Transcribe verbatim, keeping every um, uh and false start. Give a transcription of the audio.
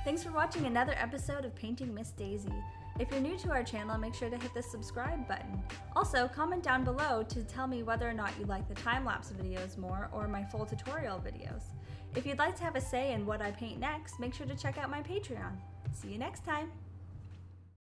Thanks for watching another episode of Painting Miss Daisy. If you're new to our channel, make sure to hit the subscribe button. Also, comment down below to tell me whether or not you like the time-lapse videos more or my full tutorial videos. If you'd like to have a say in what I paint next, make sure to check out my Patreon. See you next time!